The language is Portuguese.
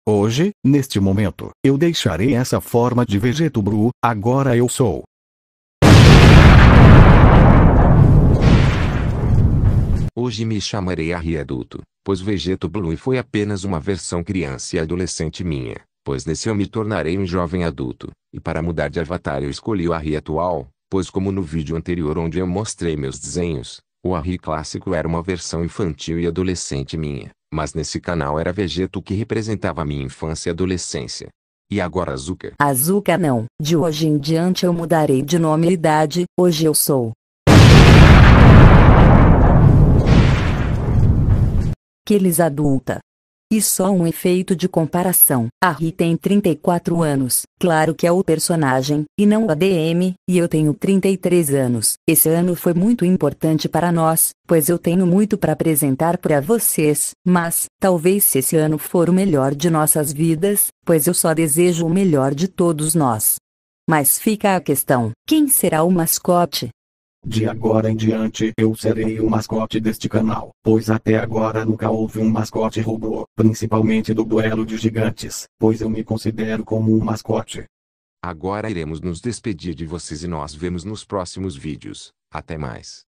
Hoje, neste momento, eu deixarei essa forma de Vegetoblu. Agora eu sou. Hoje me chamarei Harry adulto, pois Vegetoblu foi apenas uma versão criança e adolescente minha, pois nesse eu me tornarei um jovem adulto, e para mudar de avatar eu escolhi o Harry atual, pois como no vídeo anterior onde eu mostrei meus desenhos, o Harry clássico era uma versão infantil e adolescente minha, mas nesse canal era Vegeto que representava a minha infância e adolescência. E agora Azuka? Azuka não, de hoje em diante eu mudarei de nome e idade, hoje eu sou Kelis adulta. E só um efeito de comparação, a Ri tem 34 anos, claro que é o personagem, e não o ADM, e eu tenho 33 anos. Esse ano foi muito importante para nós, pois eu tenho muito para apresentar para vocês, mas, talvez se esse ano for o melhor de nossas vidas, pois eu só desejo o melhor de todos nós. Mas fica a questão, quem será o mascote? De agora em diante eu serei o mascote deste canal, pois até agora nunca houve um mascote robô, principalmente do duelo de gigantes, pois eu me considero como um mascote. Agora iremos nos despedir de vocês e nós vemos nos próximos vídeos. Até mais.